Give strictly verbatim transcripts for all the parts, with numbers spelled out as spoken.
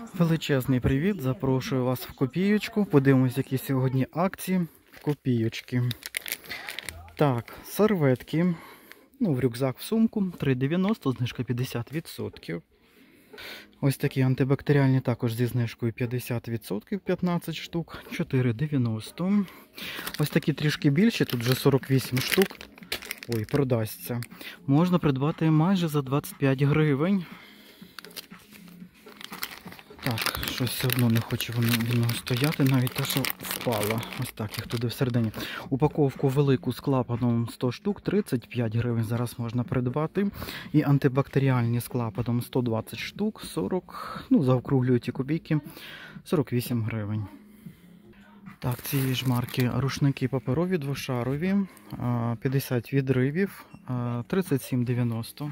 Величезний привіт! Запрошую вас в копійочку. Подивимось, які сьогодні акції в копійочки. Так, серветки. Ну, в рюкзак, в сумку. три дев'яносто, знижка п'ятдесят відсотків. Ось такі антибактеріальні також зі знижкою п'ятдесят відсотків, п'ятнадцять штук, чотири дев'яносто. Ось такі трішки більші, тут вже сорок вісім штук. Ой, продасться. Можна придбати майже за двадцять п'ять гривень. Так, щось все одно не хоче воно вільно стояти, навіть те, що впало. Ось так, їх туди всередині. Упаковку велику з клапаном сто штук, тридцять п'ять гривень зараз можна придбати. І антибактеріальні з клапаном сто двадцять штук, сорок, ну, заокруглюють ті копійки, сорок вісім гривень. Так, цієї ж марки рушники паперові, двошарові, п'ятдесят відривів, тридцять сім дев'яносто.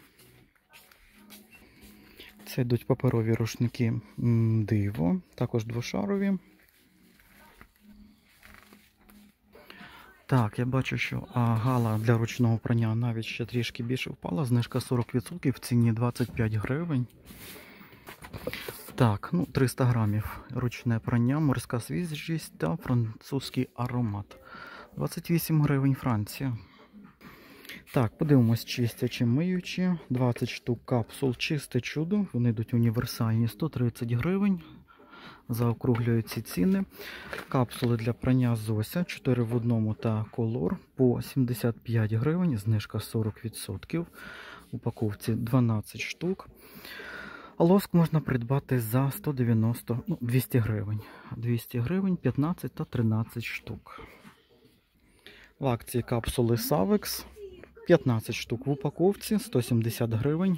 Це йдуть паперові рушники Диво, також двошарові. Так, я бачу, що а, гала для ручного прання навіть ще трішки більше впала. Знижка сорок відсотків, в ціні двадцять п'ять гривень. Так, ну триста грамів ручне прання, морська свіжість та французький аромат. двадцять вісім гривень, Франція. Так, подивимось, чистячі миючі. двадцять штук капсул чисте чудо. Вони йдуть універсальні, сто тридцять гривень. Заокруглюють ці ціни. Капсули для прання Зося, чотири в одному та колор по сімдесят п'ять гривень. Знижка сорок відсотків. В упаковці дванадцять штук. А лоск можна придбати за сто дев'яносто, ну, двісті гривень. двісті гривень, п'ятнадцять та тринадцять штук. В акції капсули Савекс. п'ятнадцять штук в упаковці, сто сімдесят гривень.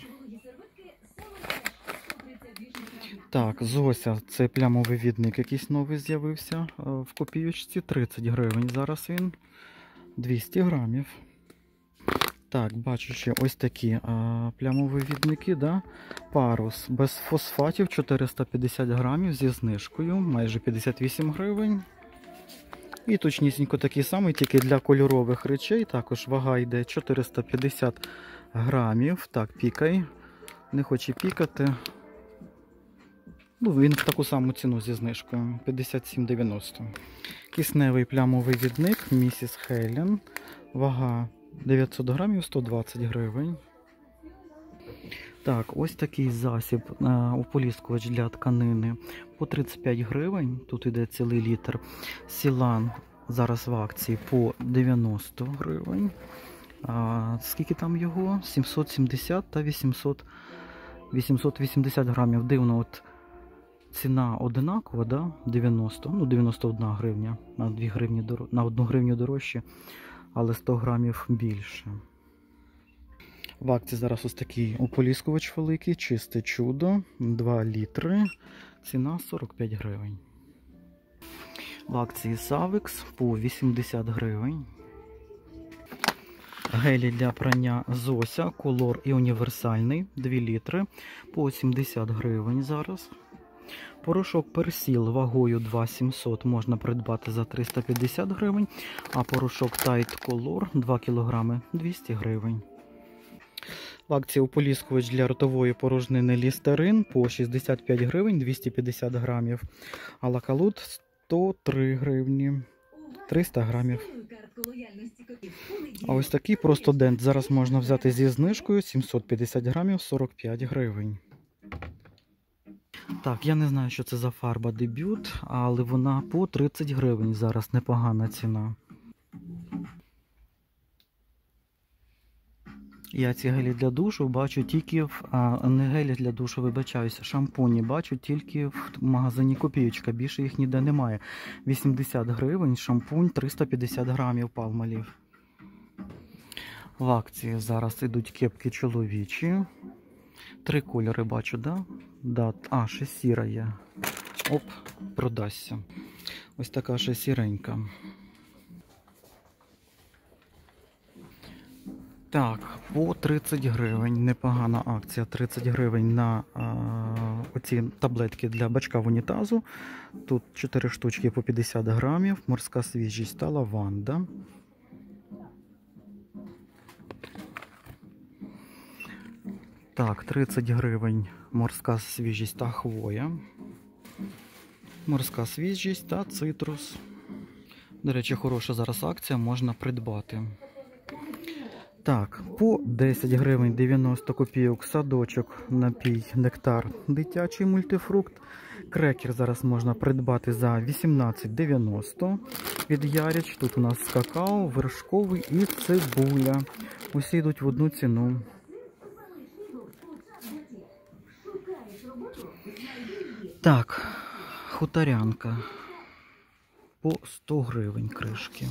Так, Зося, це плямовий відник якийсь новий з'явився в копійочці, тридцять гривень зараз він, двісті грамів. Так, бачу ще ось такі а, плямові відники, да? Парус без фосфатів, чотириста п'ятдесят грамів зі знижкою, майже п'ятдесят вісім гривень. І точнісінько такий самий, тільки для кольорових речей. Також вага йде чотириста п'ятдесят грамів. Так, пікай. Не хоче пікати. Ну, він в таку саму ціну зі знижкою. п'ятдесят сім дев'яносто. Кисневий плямовий відник місіс Хелен. Вага дев'ятсот грамів, сто двадцять гривень. Так, ось такий засіб, ополіскувач для тканини по тридцять п'ять гривень, тут йде цілий літр. Сілан зараз в акції по дев'яносто гривень. А, скільки там його? сімсот сімдесят та вісімсот, вісімсот вісімдесят грамів. Дивно, от ціна одинакова, да? дев'яносто, ну дев'яносто одна гривня, на дві гривні, на одну гривню дорожче, але сто грамів більше. В акції зараз ось такий ополіскувач великий, чисте чудо, два літри, ціна сорок п'ять гривень. В акції Савекс по вісімдесят гривень. Гелі для прання Зося, колор і універсальний, два літри, по сімдесят гривень зараз. Порошок Персіл вагою два сімсот можна придбати за триста п'ятдесят гривень, а порошок Tide Color два кілограми двісті гривень. В акції ополіскувач для ротової порожнини Лістерин по шістдесят п'ять гривень, двісті п'ятдесят грамів. А Лакалут сто три гривні, триста грамів. А ось такий просто дент зараз можна взяти зі знижкою, сімсот п'ятдесят грамів, сорок п'ять гривень. Так, я не знаю, що це за фарба Дебют, але вона по тридцять гривень зараз, непогана ціна. Я ці гелі для душу бачу тільки в, а, не гелі для душу, вибачаюся, шампуні бачу тільки в магазині Копійочка, більше їх ніде немає. вісімдесят гривень, шампунь триста п'ятдесят грамів Palmolive. В акції зараз йдуть кепки чоловічі. Три кольори бачу, да? Да. А, ще сіра є. Оп, продасться. Ось така ще сіренька. Так, по тридцять гривень, непогана акція, тридцять гривень на а, оці таблетки для бачка в унітазу. Тут чотири штучки по п'ятдесят грамів, морська свіжість та лаванда. Так, тридцять гривень морська свіжість та хвоя. Морська свіжість та цитрус. До речі, хороша зараз акція, можна придбати. Так, по десять гривень дев'яносто копійок садочок, напій, нектар, дитячий мультифрукт. Крекер зараз можна придбати за вісімнадцять дев'яносто від Ярич. Тут у нас какао, вершковий і цибуля. Усі йдуть в одну ціну. Так, хуторянка. По сто гривень кришки.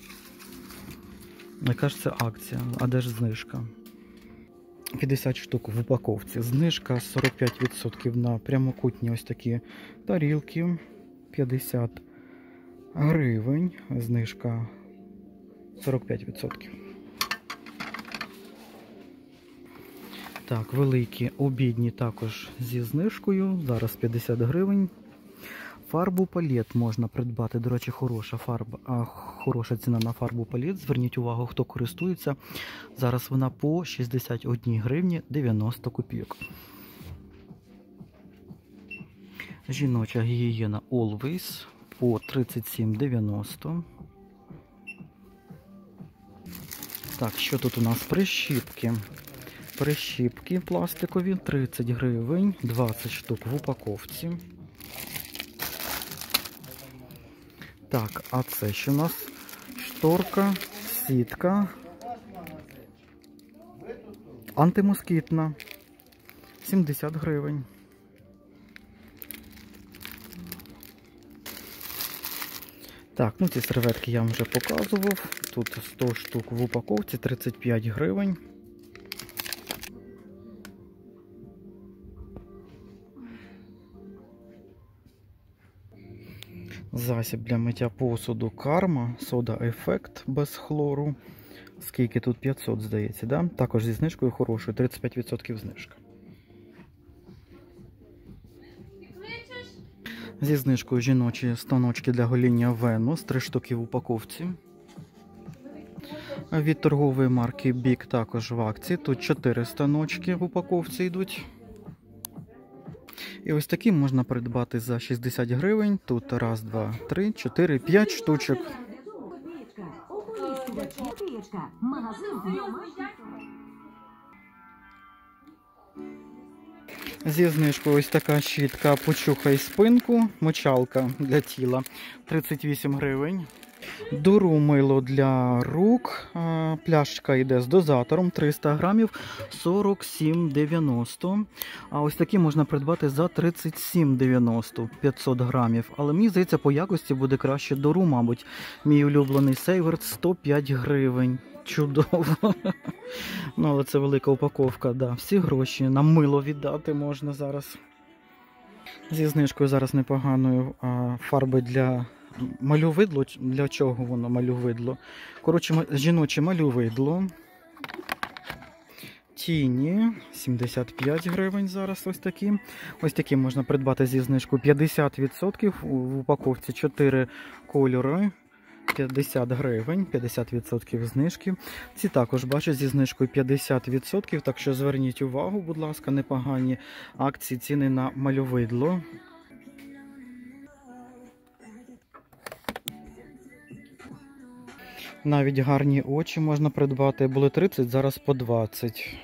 Яка ж це акція? А де ж знижка? п'ятдесят штук в упаковці. Знижка сорок п'ять відсотків на прямокутні ось такі тарілки. п'ятдесят гривень. Знижка сорок п'ять відсотків. Так, великі обідні також зі знижкою. Зараз п'ятдесят гривень. Фарбу палет можна придбати. До речі, хороша фарба, а, хороша ціна на фарбу палет. Зверніть увагу, хто користується. Зараз вона по шістдесят одні гривні дев'яносто копійок. Жіноча гігієна Always по тридцять сім дев'яносто. Так, що тут у нас? Прищіпки. Прищіпки пластикові тридцять гривень, двадцять штук в упаковці. Так, а це що у нас? Шторка, сітка, антимоскітна, сімдесят гривень. Так, ну ці серветки я вам вже показував. Тут сто штук в упаковці, тридцять п'ять гривень. Засіб для миття посуду Карма, сода ефект без хлору. Скільки тут? п'ятсот, здається, да? Також зі знижкою хорошою, тридцять п'ять відсотків знижка. Зі знижкою жіночі станочки для гоління Venus, три штуки в упаковці. Від торгової марки Big також в акції, тут чотири станочки в упаковці йдуть. І ось такі можна придбати за шістдесят гривень. Тут раз, два, три, чотири, п'ять штучок. Зі знижкою ось така щітка «Почухай спинку», мочалка для тіла, тридцять вісім гривень. Дуру мило для рук, пляшка йде з дозатором, триста грамів, сорок сім дев'яносто. А ось такі можна придбати за тридцять сім дев'яносто, п'ятсот грамів. Але мені здається, по якості буде краще Дуру, мабуть. Мій улюблений Сейверт сто п'ять гривень. Чудово. Ну, але це велика упаковка, да. Всі гроші на мило віддати можна зараз. Зі знижкою зараз непоганою а, фарби для малювидло. Для чого воно малювидло? Коротше, жіноче малювидло. Тіні, сімдесят п'ять гривень зараз ось такі. Ось такі можна придбати зі знижкою п'ятдесят відсотків. В упаковці чотири кольори. п'ятдесят гривень, п'ятдесят відсотків знижки. Ці також бачу зі знижкою п'ятдесят відсотків, так що зверніть увагу, будь ласка, непогані акції, ціни на малювидло. Навіть гарні очі можна придбати, були тридцять, зараз по двадцять.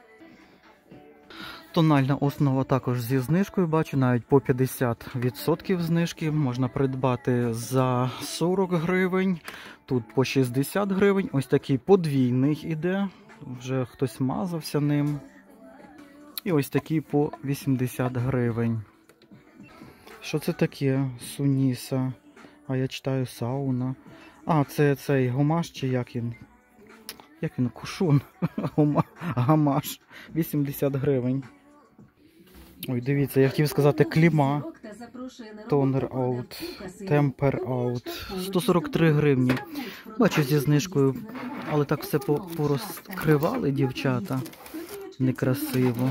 Тональна основа також зі знижкою, бачу, навіть по п'ятдесят відсотків знижки. Можна придбати за сорок гривень, тут по шістдесят гривень. Ось такий подвійний іде, вже хтось мазався ним. І ось такий по вісімдесят гривень. Що це таке? Суніса. А я читаю сауна. А, це цей гамаш чи як він? Як він? Кушун. Гамаш. вісімдесят гривень. Ой, дивіться, я хотів сказати кліма. Тонер аут. Темпер аут. сто сорок три гривні. Бачу зі знижкою. Але так все порозкривали дівчата. Некрасиво.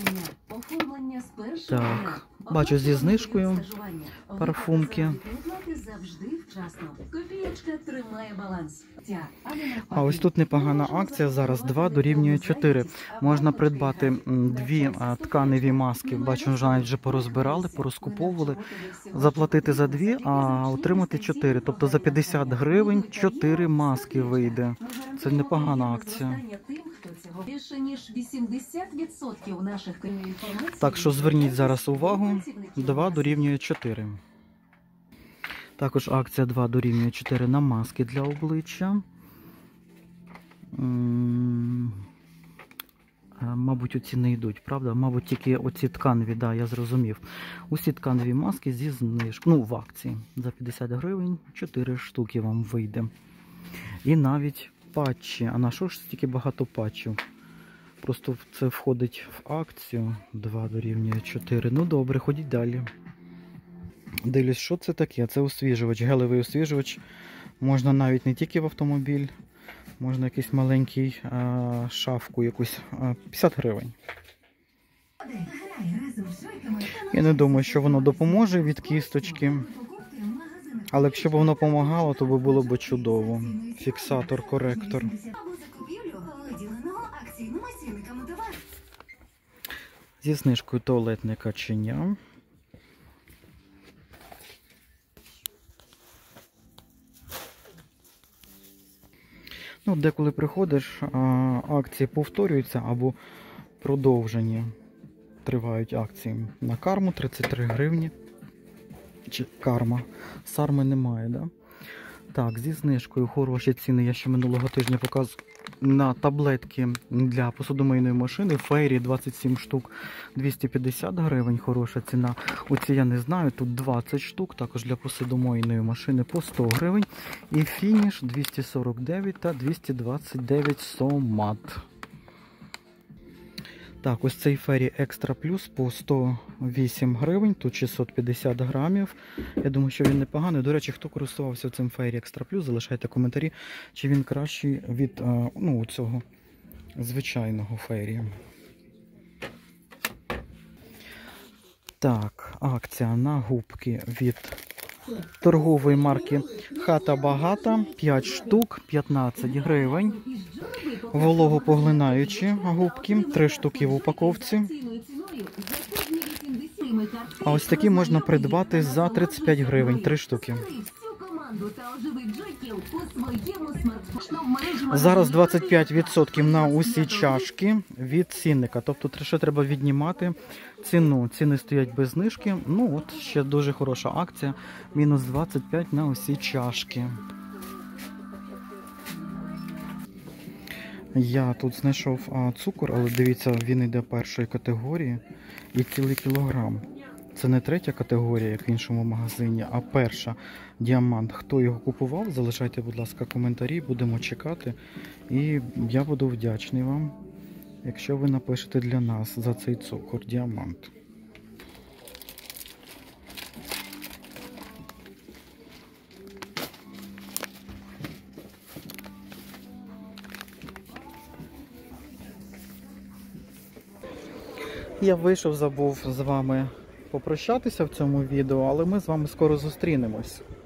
Так. Бачу зі знижкою парфумки. завжди вчасно. Копієчка тримає баланс. Ця, а не навпаки. А ось тут непогана акція зараз, два дорівнює чотири. Можна придбати м, дві а, тканеві маски, бачу, вже навіть вже порозбирали, порозкуповували, заплатити за дві, а отримати чотири. Тобто за п'ятдесят гривень чотири маски вийде. Це непогана акція. Більше ніж вісімдесят відсотків наших інформацій. Так що зверніть зараз увагу, два дорівнює чотири. Також акція два дорівнює чотири на маски для обличчя. М, е, Мабуть, оці не йдуть, правда? Мабуть, тільки оці тканеві, да, я зрозумів. Усі тканеві маски зі знижкою, ну, в акції. За п'ятдесят гривень чотири штуки вам вийде. І навіть патчі. А на що ж стільки багато патчів? Просто це входить в акцію. два дорівнює чотири. Ну добре, ходіть далі. Дивлюсь, що це таке? Це освіжувач, гелевий освіжувач. Можна навіть не тільки в автомобіль, можна якийсь маленький а, шафку якусь. А, п'ятдесят гривень. Я не думаю, що воно допоможе від кісточки. Але якщо б воно допомагало, то би було б чудово. Фіксатор-коректор. Зі знижкою туалетне каченя. Ну, деколи приходиш, акції повторюються або продовжені. Тривають акції. На карму тридцять три гривні. Чи карма. Сарми немає, да? Так, зі знижкою хороші ціни. Я ще минулого тижня показував на таблетки для посудомийної машини. Фейрі двадцять сім штук, двісті п'ятдесят гривень. Хороша ціна. Оці я не знаю, тут двадцять штук, також для посудомийної машини по сто гривень. І фініш двісті сорок дев'ять та двісті двадцять дев'ять Сомат. Так, ось цей Фері Екстра Плюс по сто вісім гривень, тут шістсот п'ятдесят грамів. Я думаю, що він непоганий. До речі, хто користувався цим Фері Екстра Плюс, залишайте коментарі, чи він кращий від ну, цього звичайного Фері. Так, акція на губки від торгової марки Хата Багата, п'ять штук, п'ятнадцять гривень. Вологопоглинаючі губки, три штуки в упаковці. А ось такі можна придбати за тридцять п'ять гривень, три штуки. Зараз двадцять п'ять відсотків на усі чашки від цінника. Тобто, що треба віднімати ціну. Ціни стоять без знижки. Ну, от ще дуже хороша акція. Мінус двадцять п'ять на усі чашки. Я тут знайшов а, цукор, але дивіться, він йде першої категорії і цілий кілограм. Це не третя категорія, як в іншому магазині, а перша. Діамант. Хто його купував, залишайте, будь ласка, коментарі, будемо чекати. І я буду вдячний вам, якщо ви напишете для нас за цей цукор Діамант. Я вийшов, забув з вами попрощатися в цьому відео, але ми з вами скоро зустрінемось.